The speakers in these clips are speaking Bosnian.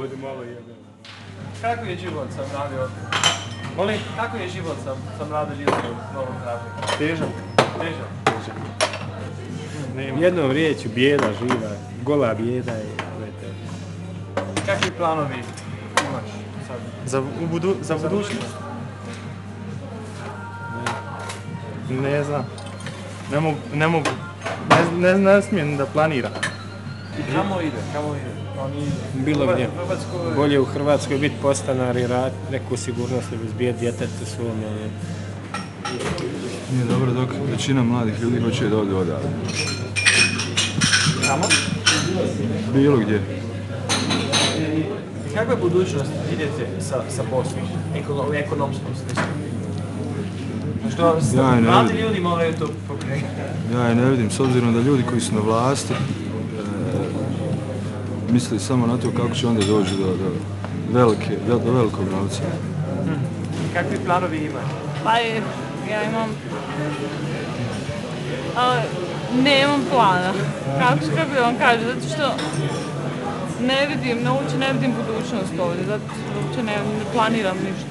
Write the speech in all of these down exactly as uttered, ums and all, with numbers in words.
ljudi malo jebe. Kako je život sa mladi ovdje? Molim? Kako je život sa, sa mladi ljudi u Novom Travniku? Težak. Težak? Težak. Jednom riječju, bijeda živa, gola bijeda je. Kakvi planovi imaš sad? Za, u budu, za budućnost? Ne, ne znam. Ne mogu, ne mogu. Ne, ne, ne smijem da planiram. I kamo ide? Kamo ide? Oni Bilo gdje. Hrvatskoj... Bolje u Hrvatskoj biti podstanar i raditi neku sigurnost i bezbijeti djetetu svom. Nije dobro dok većina mladih ljudi hoće da ode odavde. Kamo? Bilo gdje. I kakva je budućnost idete sa, sa poslom, u ekonomskom smislu? Što ja mladi vidim. ljudi moraju to pokrenuti? Ja je ne vidim, s obzirom da ljudi koji su na vlasti e, misli samo na to kako će onda doći do, do, velike, do velikog novca. Hmm. Kakvi planovi imate? Pa ja imam... Ali nemam plana. Kako, kako bi vam kažem, zato što ne vidim, ne uopće ne vidim budućnost ovdje, zato uopće ne, ne planiram ništa.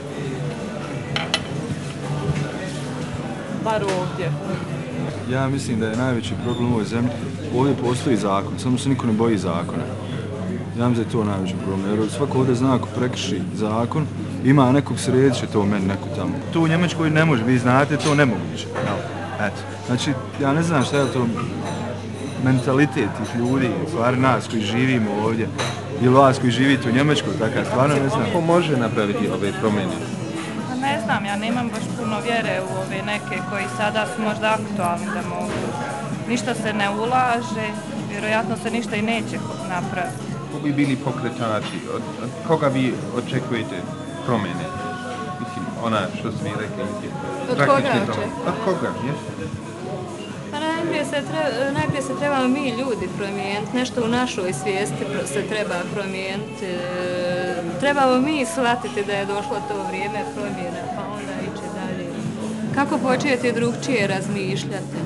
Bar ovdje. Ja mislim da je najveći problem u ovoj zemlji, ovdje postoji zakon, samo se niko ne boji zakona. Ja mislim da je to najveći problem, jer svako ovdje zna ako prekrši zakon, ima nekog sredit će to meni, neko tamo. Tu u Njemačkoj ne može, vi znate, to nemoguće. Eto, znači, ja ne znam šta je to mentalitet tih ljudi, stvari nas koji živimo ovdje, ili vas koji živite u Njemačkoj, takav, stvarno ne znam. Kako može napraviti ove promjene? Ne znam, ja nemam baš puno vjere u ove neke koji sada su možda aktualni da mogu. Ništa se ne ulaže, vjerojatno se ništa i neće napraviti. Ko bi bili pokretači? Od, od koga vi očekujete promjene? Mislim, ona što ste mi rekli. Od koga očekujete? Od koga, jes? Pa najprije se, treba, najprije se trebamo mi ljudi promijeniti, nešto u našoj svijesti se treba promijeniti. Trebamo mi shvatiti da je došlo to vrijeme promjena, pa onda ići dalje. Kako početi drugčije razmišljati?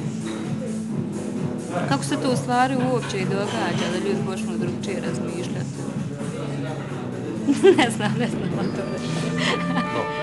Kako se to u stvari uopće i događa da ljudi počnu drugčije razmišljati? Ne znam, ne znam o tome.